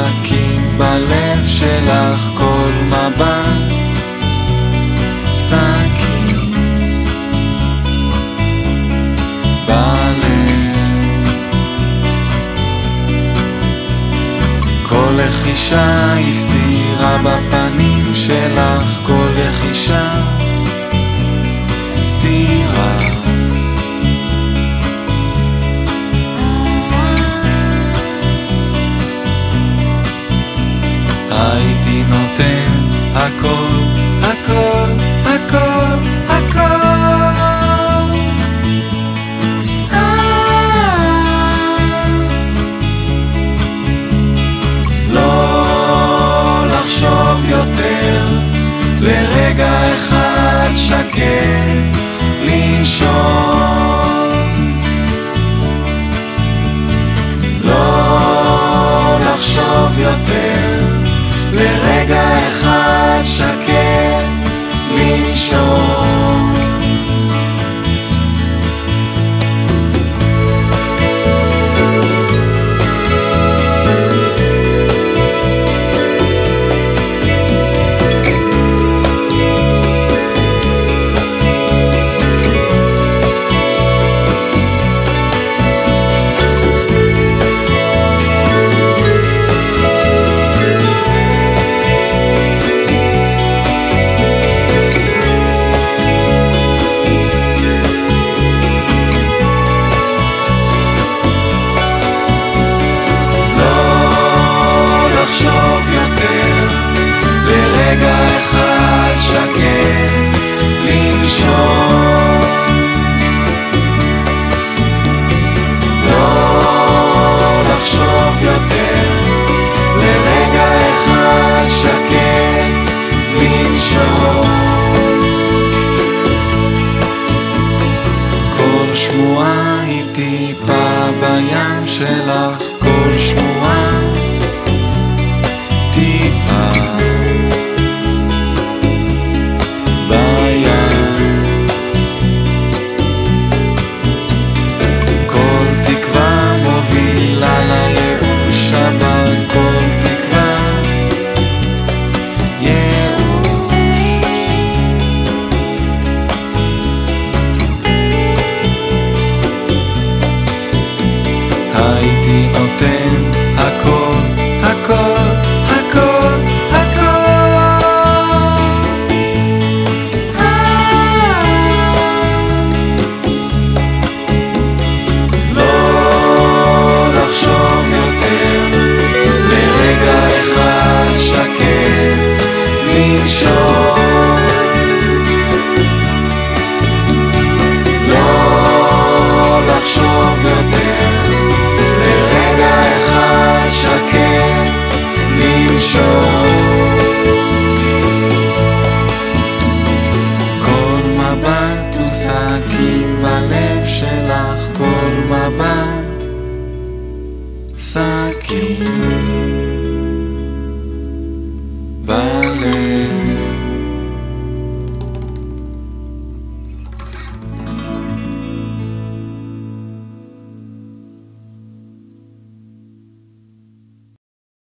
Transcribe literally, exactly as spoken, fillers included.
סכין בלב שלך, כל מבט סכין בלב. כל לחישה הסתירה בפנים שלך, כל לחישה סתירה. הייתי נותן הכל, הכל, הכל, הכל. לא לחשוב יותר, לרגע אחד שקט לנשום. לא לחשוב יותר, לרגע אחד שקט לנשום. שמועה היא טיפה בים שלך, כל שמועה טיפה בים. כל תקווה מובילה לייאוש הבא, כל תקווה ייאוש. הייתי נותן